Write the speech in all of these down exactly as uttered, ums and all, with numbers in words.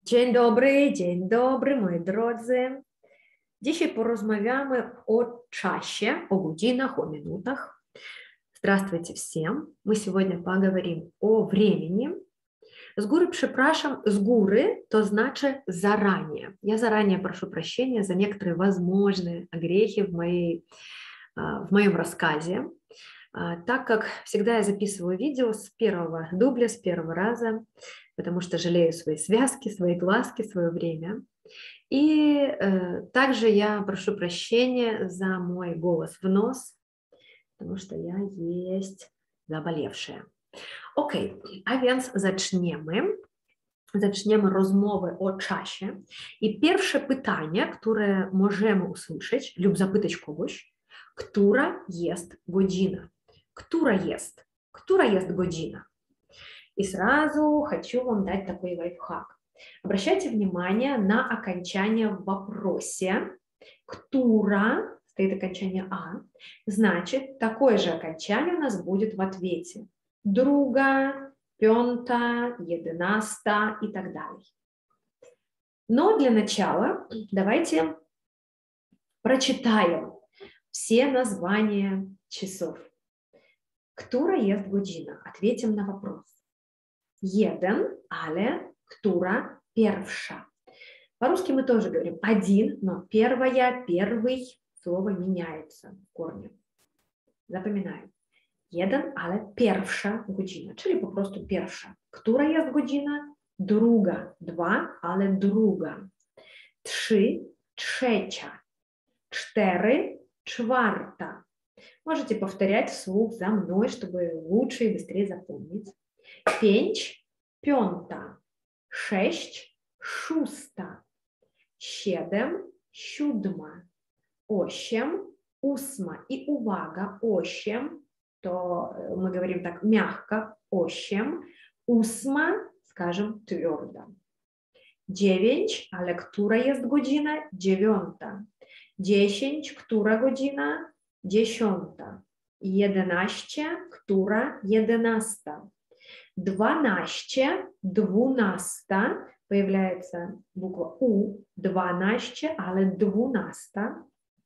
Dzień dobry, dzień dobry, moi drodzy. Dzisiaj porozmawiamy о czasie, о годzinах, о минутах. Здравствуйте всем. Мы сегодня поговорим о времени. С góry przepraszam, с góry то значит заранее. Я заранее прошу прощения за некоторые возможные огрехи в, моей, в моем рассказе, так как всегда я записываю видео с первого дубля, с первого раза, потому что жалею свои связки, свои глазки, свое время. И э, также я прошу прощения за мой голос в нос, потому что я есть заболевшая. Окей, a więc zaczniemy. Zaczniemy rozmowę o czasie. I pierwsze pytanie, które możemy usłyszeć lub zapytać kogoś, która jest godzina? Która jest? Która jest godzina? И сразу хочу вам дать такой лайфхак. Обращайте внимание на окончание в вопросе. Ктура, стоит окончание «а», значит, такое же окончание у нас будет в ответе. Друга, пёнта, единаста и так далее. Но для начала давайте прочитаем все названия часов. Ктура jest godzina? Ответим на вопрос. Jeden, ale która pierwsza. По-русски мы тоже говорим один, но первая, первый слово меняется в корне. Запоминаем. Jeden, ale pierwsza godzina, czyli po prostu pierwsza. Która jest godzina? Druga. Dwa, ale druga. Trzy, trzecia. Cztery, czwarta. Можете повторять вслух за мной, чтобы лучше и быстрее запомнить. Pięć, piąta. Sześć, szósta. Siedem, siódma. Osiem, ósma. I uwaga, osiem, to мы говорим так мягко, osiem. Ósma, скажем твердо. Dziewięć, ale która jest godzina? Dziewiąta. Dziesięć, która godzina? Dziesiąta. Jedenaście, która? Jedenasta. Дванасте, двунasta, появляется буква У, дванасте, ale двунasta.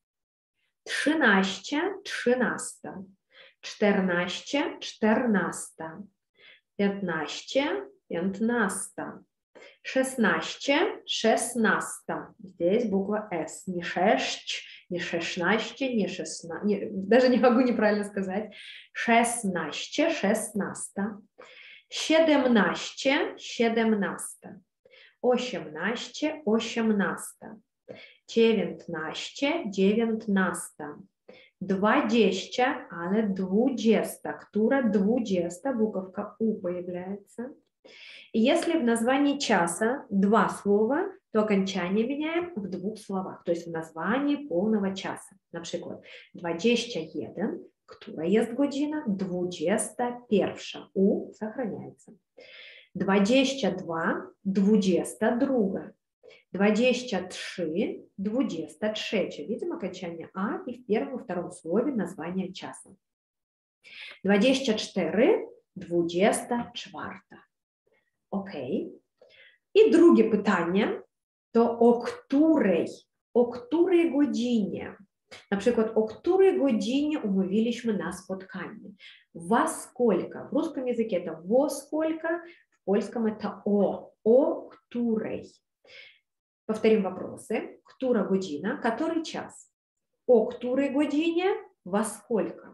Trzynaście, trzynasta. Czternaście, czternasta. Piętnaście, piętnasta. Szesnaście, szesnasta. Здесь буква С. Не шесть, не шестнадцать, не шестнадцать. Даже не могу неправильно сказать. Шестнадцать, шестнasta. Siedemnaście, siedemnasta. Osiemnaście, osiemnasta. Dziewiętnaście, dziewiętnasta. Dwadzieścia, ale dwudziesta. Która dwudziesta? Буковка У появляется. И если в названии часа два слова, то окончание меняем в двух словах. То есть в названии полного часа. Например, двадцать один, która jest godzina? Dwudziesta pierwsza. U сохраняется. Двадцать два, двадцать druga. Двадцать три, двадцать третья. Видим окончание А и в первом и втором слове название часа. Двадцать четыре, двадцать czwarta. Окей. I drugie pytanie to o której, o której godzinie. Na przykład, o której godzinie umówiliśmy na spotkanie. Во сколько? В русском языке это во сколько, в польском это о, о której. Повторим вопросы. Która godzina, который час? О której godzinie, во сколько?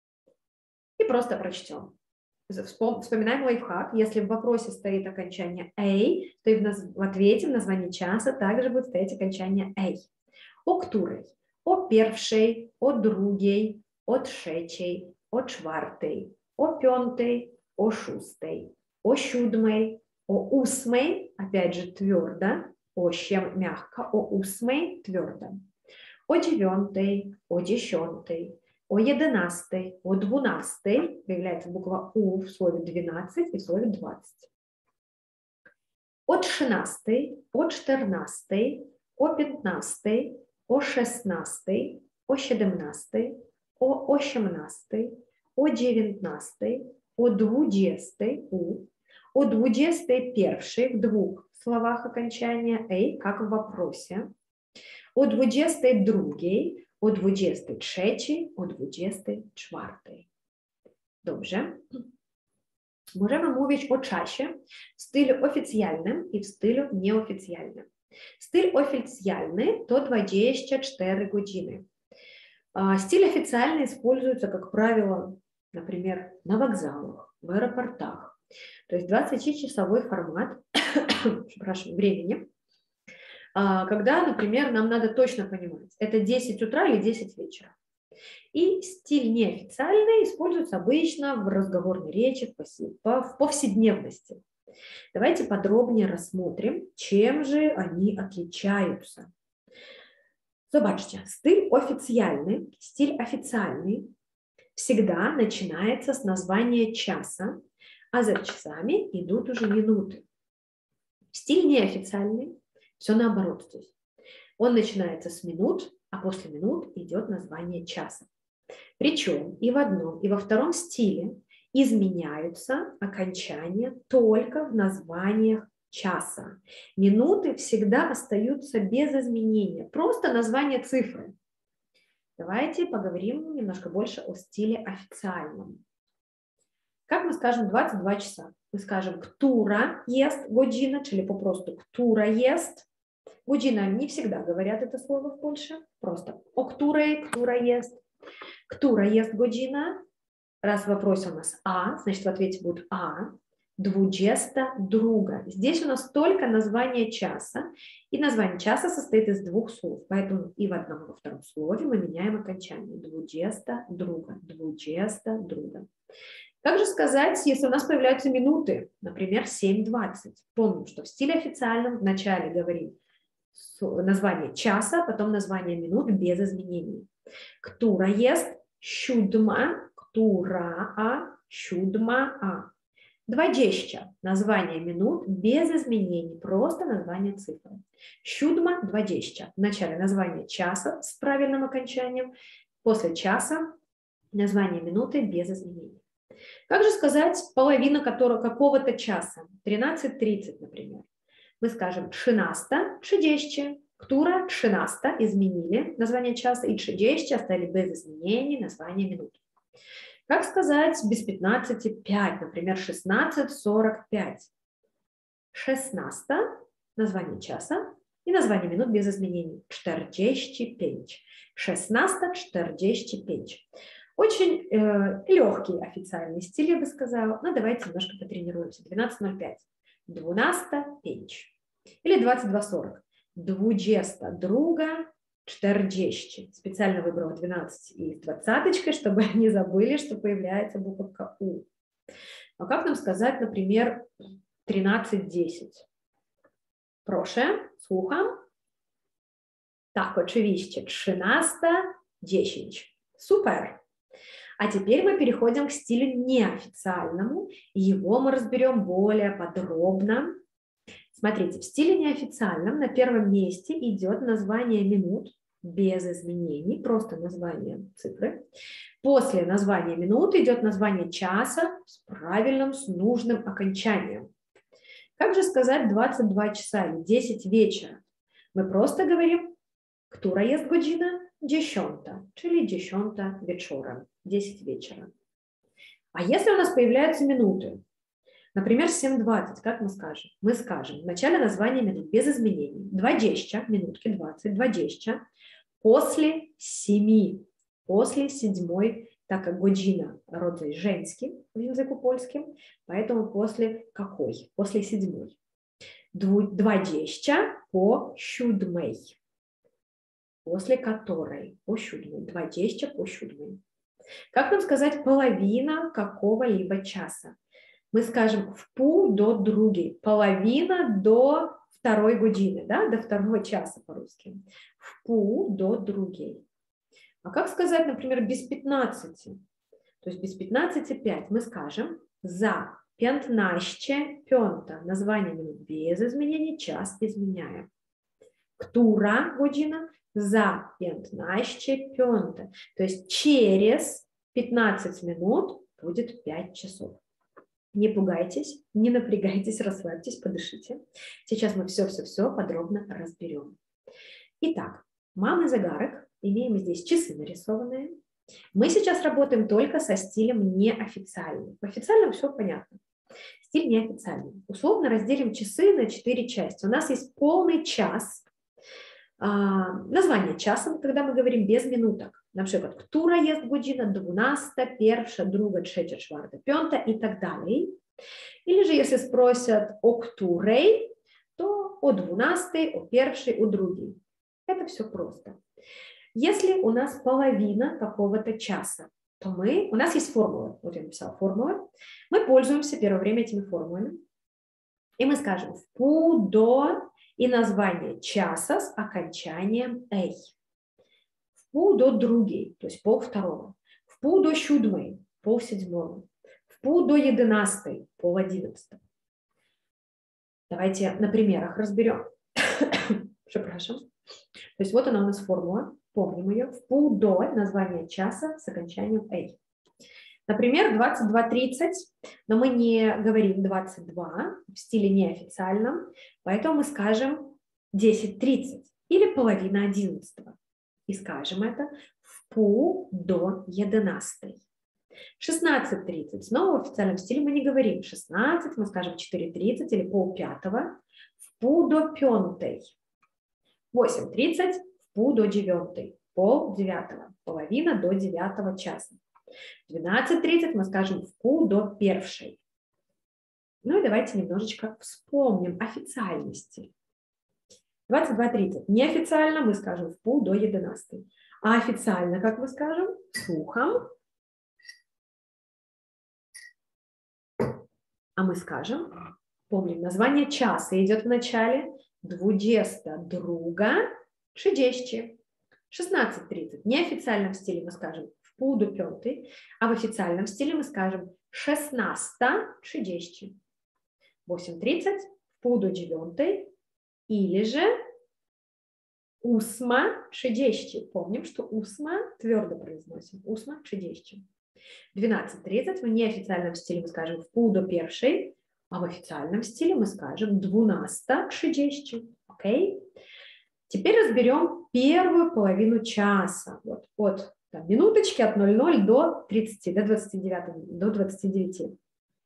И просто прочтем. Вспоминаем лайфхак. Если в вопросе стоит окончание «эй», то и в, наз... в ответе в названии часа также будет стоять окончание «эй». О której? O pierwszej, o drugiej, o trzeciej, o czwartej, o piątej, o szóstej, o siódmej, o ósmej, опять же твердо, osiem мягко, o ósmej твердо, o dziewiątej, o dziesiątej, o jedenastej, o dwunastej, появляется буква У в слове двенадцать и в слове двадцать, o trzynastej, o czternastej, o piętnastej, o szesnastej, o siedemnastej, o osiemnastej, o dziewiętnastej, o dwudziestej, о двадцать первой в двух словах окончания «ей», как в вопросе, о двадцять другой, о двадцять третьей, о двадцять czwartej. Dobrze. Możemy mówić o czasie w stylu oficjalnym i w stylu nieoficjalnym. Styl официальный to двадцать четыре godziny. Стиль официальный используется, как правило, например, на вокзалах, в аэропортах. То есть двадцатичасовой формат прошу, времени, когда, например, нам надо точно понимать, это десять утра или десять вечера. И стиль неофициальный используется обычно в разговорной речи, в повседневности. Давайте подробнее рассмотрим, чем же они отличаются. Zobaczcie, стиль официальный, стиль официальный всегда начинается с названия часа, а за часами идут уже минуты. Стиль неофициальный, все наоборот здесь. Он начинается с минут, а после минут идет название часа. Причем и в одном, и во втором стиле изменяются окончания только в названиях часа. Минуты всегда остаются без изменения, просто название цифры. Давайте поговорим немножко больше о стиле официальном. Как мы скажем двадцать два часа? Мы скажем «która jest godzina», czyli по prostu «która jest». Godzina не всегда говорят это слово в Польше, просто «o której», «która jest». «Która jest godzina». Раз в вопросе у нас «а», значит в ответе будет «а». «Двуджеста друга». Здесь у нас только название часа, и название часа состоит из двух слов, поэтому и в одном, и во втором слове мы меняем окончание. «Двуджеста друга», «двуджеста друга». Как же сказать, если у нас появляются минуты, например, семь двадцать? Помним, что в стиле официальном вначале говорим название часа, потом название минут без изменений. «Która jest siódma», «która», «siódma». «Двадцать» – название минут без изменений, просто название цифры. «Siódma двадцать» – в начале название часа с правильным окончанием, после часа название минуты без изменений. Как же сказать половина которого, какого-то часа? тринадцать тридцать, например. Мы скажем «trzynaста trzydzieści», «która», «trzynaста» изменили название часа, и «trzydzieści» оставили без изменений название минут. Как сказать без пятнадцати пять, например, шестнадцать сорок пять? шестнasta – название часа и название минут без изменений. czterdzieści pięć. szesnasta czterdzieści pięć. Очень э, легкий официальный стиль, я бы сказала. Но давайте немножко потренируемся. двенадцать ноль пять. двенадцать пять. Или двадцать два сорок. Двуджеста друга czterdzieści. Специально выбрала двенадцать и с двадцаточкой, чтобы не забыли, что появляется буковка У. А как нам сказать, например, тринадцать десять? Proszę, słucham. Tak, oczywiście. trzynaста dziesięć. Супер. А теперь мы переходим к стилю неофициальному, и его мы разберем более подробно. Смотрите, в стиле неофициальном на первом месте идет название минут без изменений, просто название цифры. После названия минут идет название часа с правильным, с нужным окончанием. Как же сказать двадцать два часа или десять вечера? Мы просто говорим «która jest godzina?» dziesiąta, czyli dziesiąta wieczorem, десять вечера. А если у нас появляются минуты, например, семь двадцать, как мы скажем? Мы скажем в начале названия минут без изменений. двадцать, минутки двадцать, двадцать, после семи, после седьмой, так как godzina rodzaj женский в языку польским, поэтому после какой? После седьмой. двадцать по siódmej. После которой, по siódmej, двадцать по siódmej. Как нам сказать половина какого-либо часа? Мы скажем в pół до drugiej, половина до второй godziny, да, до второго часа по-русски. В pół до drugiej. А как сказать, например, без пятнадцати? То есть без пятнадцати пять мы скажем за piętnaście piąta, название минут без изменений, час изменяем. Która godzina? За piętnaście piąta. То есть через пятнадцать минут будет пять часов. Не пугайтесь, не напрягайтесь, расслабьтесь, подышите. Сейчас мы все-все-все подробно разберем. Итак, мамы загарок. Имеем здесь часы нарисованные. Мы сейчас работаем только со стилем неофициальным. В официальном все понятно. Стиль неофициальный. Условно разделим часы на четыре части. У нас есть полный час. А, название часа, когда мы говорим без минуток. Например, «Ктура jest godzina dwunasta, pierwsza, druga, trzecia, czwarta, piąta» и так далее. Или же, если спросят о ктурей, то о двунастой, о первой, о другой. Это все просто. Если у нас половина какого-то часа, то мы, у нас есть формула. Вот я написала формулу. Мы пользуемся первое время этими формулами. И мы скажем в пу до и название часа с окончанием «эй». В пу до другий, то есть пол второго. В пу до сюдмой, пол седьмого. В пу до единастой, пол одиннадцатого. Давайте на примерах разберем. Прzepraszam. То есть вот она у нас формула, помним ее. В пу до название часа с окончанием «эй». Например, двадцать два тридцать, но мы не говорим двадцать два в стиле неофициальном, поэтому мы скажем десять тридцать или половина одиннадцатого. И скажем это в пу до единастой. шестнадцать тридцать, снова в официальном стиле мы не говорим шестнадцать, мы скажем четыре тридцать или пол пятого, в пу до пентой. восемь тридцать, в пу до девятой, пол девятого, половина до девятого часа. двенадцать тридцать мы скажем в пу до первой. Ну и давайте немножечко вспомним официальный стиль. двадцать два тридцать. Неофициально мы скажем в пу до единастой. А официально, как мы скажем, с ухом. А мы скажем, помним, название часа идет в начале. Двудесята друга тридцать. шестнадцать тридцать. В неофициальном стиле мы скажем в пу до пятой, а в официальном стиле мы скажем шестнаста тридцать. восемь тридцать в пу до девятой или же усма тридцать. Помним, что усма твердо произносим. Усма тридцать. двенадцать тридцать в неофициальном стиле мы скажем в пу до первой, а в официальном стиле мы скажем двунаста тридцать. Окей? Теперь разберем первую половину часа. Вот, от там, минуточки от ноль ноль до тридцати, до двадцати девяти, до двадцати девяти.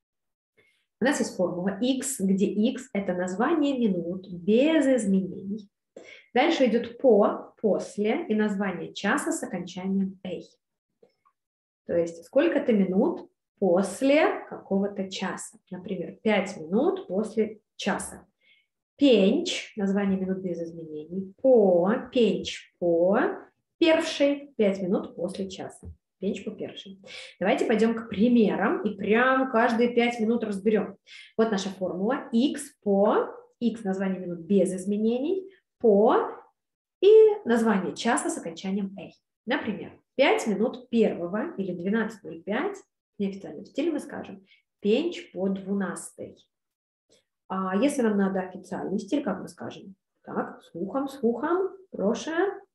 У нас есть формула x, где x – это название минут без изменений. Дальше идет по, после и название часа с окончанием «эй». То есть сколько-то минут после какого-то часа. Например, пять минут после часа. Пенч, название минут без изменений. По, пенч по, первший, пять минут после часа. Пенч по первший. Давайте пойдем к примерам и прям каждые пять минут разберем. Вот наша формула. X по, x название минут без изменений, по и название часа с окончанием «эй». Например, пять минут первого или двенадцать ноль пять в неофициальном стиле мы скажем пенч по двунастой. А если нам надо официальный стиль, как мы скажем? Так, слухом, слухом, прошу.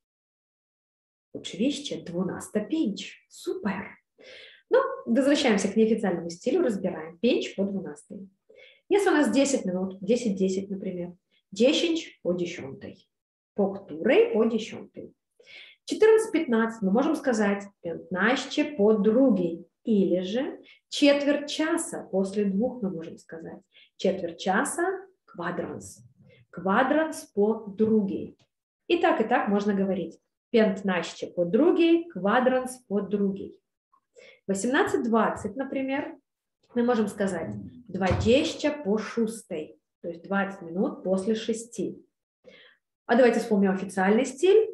Oczywiście двунasta pięć. Супер. Ну, возвращаемся к неофициальному стилю, разбираем. Пенч по двунастой. Если у нас десять минут, десять десять, например, десять по десятой. По której по десятой. четырнадцать пятнадцать мы можем сказать пятнадцать по другой. Или же четверть часа после двух мы можем сказать. Четверть часа квадранс. Квадранс по другой. И так, и так можно говорить. пятнадцать по другой, квадранс по другой. восемнадцать двадцать, например, мы можем сказать двадцать по шестой, то есть двадцать минут после шести. А давайте вспомним официальный стиль.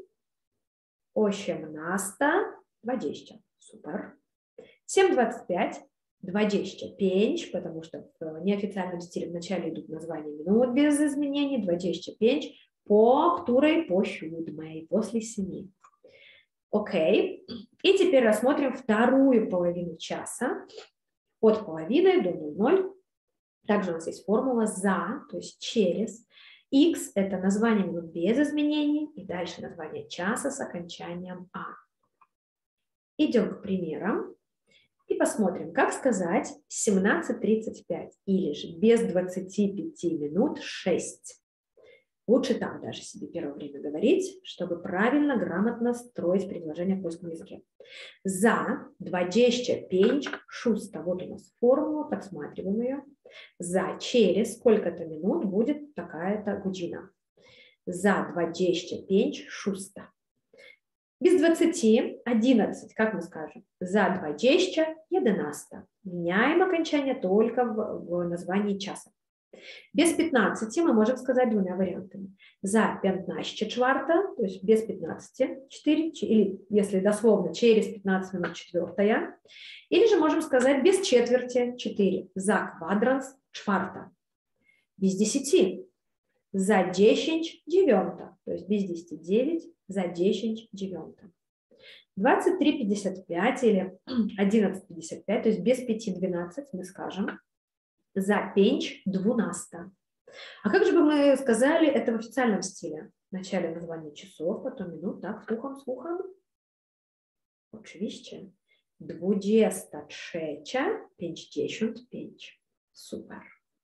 osiemnasta dwadzieścia. Супер. семь двадцать пять, двадцать пять, потому что в неофициальном стиле вначале идут названия минут без изменений, двадцать пять, по której по siódmej, после семи. Окей. И теперь рассмотрим вторую половину часа. От половины до ноль ноль. Также у нас есть формула за, то есть через. X – это название минут без изменений. И дальше название часа с окончанием А. Идем к примерам. И посмотрим, как сказать семнадцать тридцать пять или же без двадцати пяти минут шесть. Лучше так даже себе первое время говорить, чтобы правильно, грамотно строить предложение в польском языке. За двадцать пять шуста. Вот у нас формула, подсматриваем ее. За через сколько-то минут будет такая-то година. За двадцать пять шуста. Без двадцати одиннадцать, как мы скажем? За двадцать одиннадцать. Меняем окончание только в, в названии часа. Без пятнадцати мы можем сказать двумя вариантами. За пятнадцать четверта, то есть без пятнадцати четыре, или если дословно через пятнадцать минут четвертая. Или же можем сказать без четверти четыре. За квадранс четверта. Без десяти. За десять девята, то есть без десяти девять, за десять девята. двадцать три пятьдесят пять или одиннадцать пятьдесят пять, то есть без пяти двенадцать мы скажем за пять двунаста. А как же бы мы сказали это в официальном стиле? Вначале название часов, потом минут, так, слухом, слухом. Oczywiście. Dwudziesta trzecia pięćdziesiąt pięć. Супер.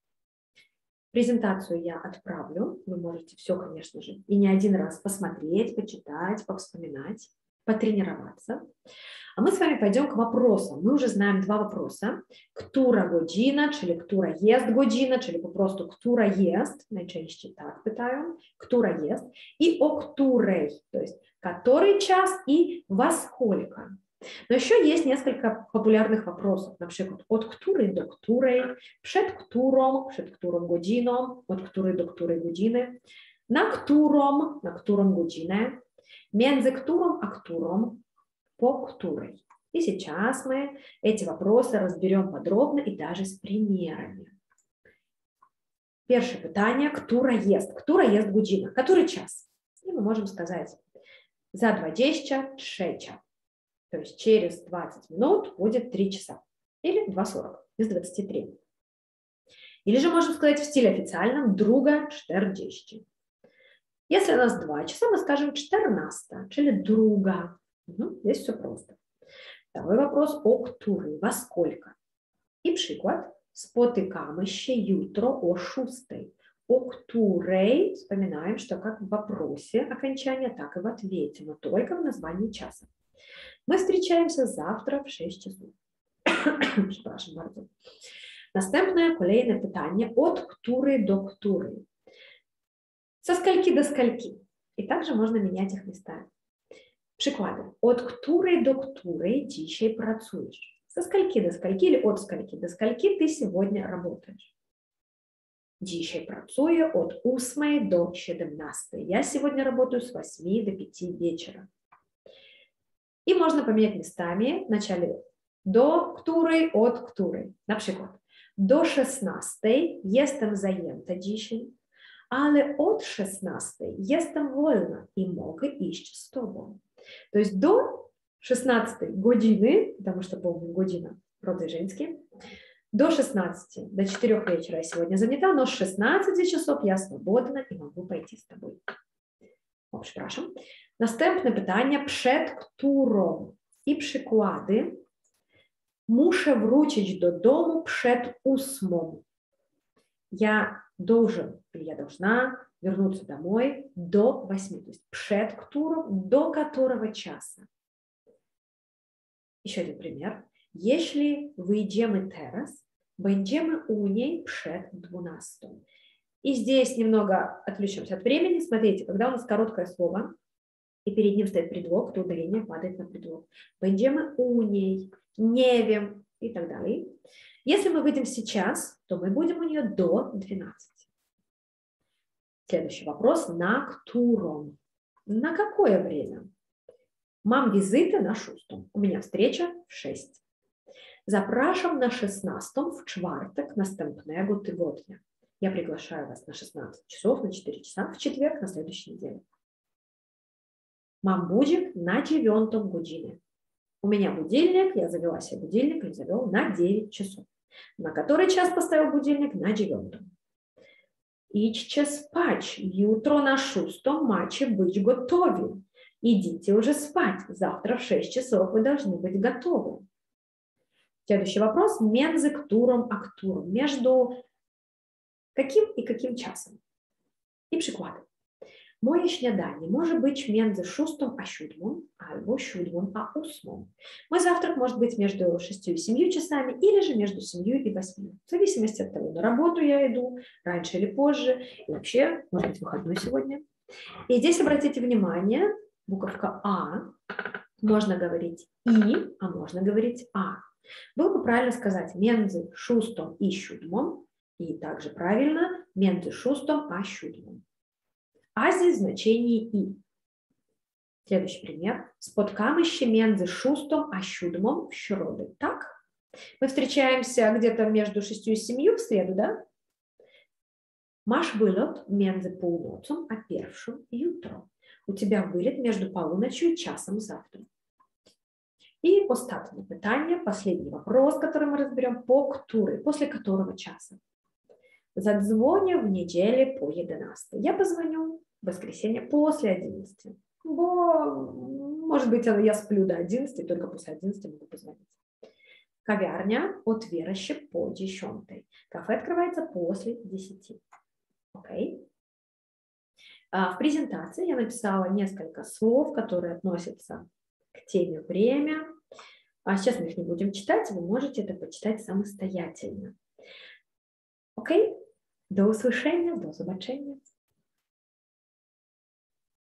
Презентацию я отправлю. Вы можете все, конечно же, и не один раз посмотреть, почитать, повспоминать, потренироваться. А мы с вами пойдем к вопросам. Мы уже знаем два вопроса. Która godzina, czyli która jest godzina, czyli po prostu która jest. Najczęściej tak pytają. Która jest. I o której, то есть который час и во сколько. Но еще есть несколько популярных вопросов. Например, от której до której, przed którą, przed którą godziną, od której do której godziny, na którą, na którą godzinę, między którą a którą, по której. И сейчас мы эти вопросы разберем подробно и даже с примерами. Первое питание, która jest. Która jest godzina? Который час? И мы можем сказать за двадцать trzecia. То есть через двадцать минут будет три часа. Или два сорок, без двадцати трёх. Или же можем сказать в стиле официальном друга czterdzieści. Если у нас два часа, мы скажем czternasta, czyli друга. Угу, здесь все просто. Второй вопрос, о której, во сколько. И przykład, spotykamy się jutro o szóstej. О której, вспоминаем, что как в вопросе окончания, так и в ответе, но только в названии часа. Мы встречаемся завтра в шесть часов. Przepraszam bardzo. Następne, kolejne pytanie, od której do której. Со скольки до скольки. И также можно менять их местами. Przykłady. Od której do której dzisiaj pracujesz? Со скольки до скольки или от скольки до скольки ты сегодня работаешь? Dzisiaj pracuję od ósmej do siedemnastej. Я сегодня работаю с восьми до пяти вечера. И можно поменять местами вначале до której, od której. Na przykład do szesnastej jestem zajęta dzisiaj, ale od szesnastej jestem wolna i mogę iść z tobą. То есть до шестнадцатой godziny, потому что помню година, роды женские, до шестнадцати, до четырёх вечера я сегодня занята, но с шестнадцати часов я свободна и могу пойти с тобой. O, przepraszam. Następne pytanie, przed którą i przykłady. Muszę wrócić do domu przed ósmą. Я должен, или я должна вернуться домой до восьми. То есть przed którą, до которого часа. Еще один пример. Jeśli wyjdziemy teraz, będziemy u niej przed dwunastą. И здесь немного отвлечемся от времени. Смотрите, когда у нас короткое слово, и перед ним стоит предлог, то ударение падает на предлог. Będziemy u niej, не wiem и так далее. Если мы выйдем сейчас, то мы будем у нее до двенадцати. Следующий вопрос. На którą? На какое время? Mam wizytę na szóstą. У меня встреча в шесть. Zapraszam na szesnastą w czwartek następnego tygodnia. Я приглашаю вас на шестнадцать часов, на четыре часа в четверг на следующей неделе. Mam budzik na dziewiątą godzinę. У меня будильник, я завела себе будильник, или завел на девять часов. На который час поставил будильник? На dziewiątą. Idźcie spać. Jutro na szóstą macie być gotowi. Идите уже спать. Завтра в шесть часов вы должны быть готовы. Следующий вопрос. Między którą a którą. Между каким и каким часом. I przykłady. Moje śniadanie może być między szóstą a siódmą, albo siódmą a ósmą. Мой завтрак может быть между шестью и семью часами, или же между семью и восьмью. В зависимости от того, на работу я иду, раньше или позже, и вообще, может быть, выходной сегодня. И здесь обратите внимание, буковка А, можно говорить И, а можно говорить А. Было бы правильно сказать między szóstą i siódmą, и также правильно między szóstą a siódmą. А здесь значение И. Следующий пример. Spotkamy się między szóstą a siódmą w środę. Так? Мы встречаемся где-то между шестью и семью в среду, да? Masz wylot między północą a pierwszą jutro. У тебя вылет между полуночью и часом завтра. И ostatnie pytanie, последний вопрос, который мы разберем, по której, после которого часа. Zadzwonię w niedzielę po jedenastej. Я позвоню в воскресенье после одиннадцати. Бо, может быть, я сплю до одиннадцати, только после одиннадцати могу позвонить. Кавярня otwiera się po dziesiątej. Кафе открывается после десяти. Окей. Okay. В презентации я написала несколько слов, которые относятся к теме время. А сейчас мы их не будем читать, вы можете это почитать самостоятельно. Окей? До услышания, до побачення.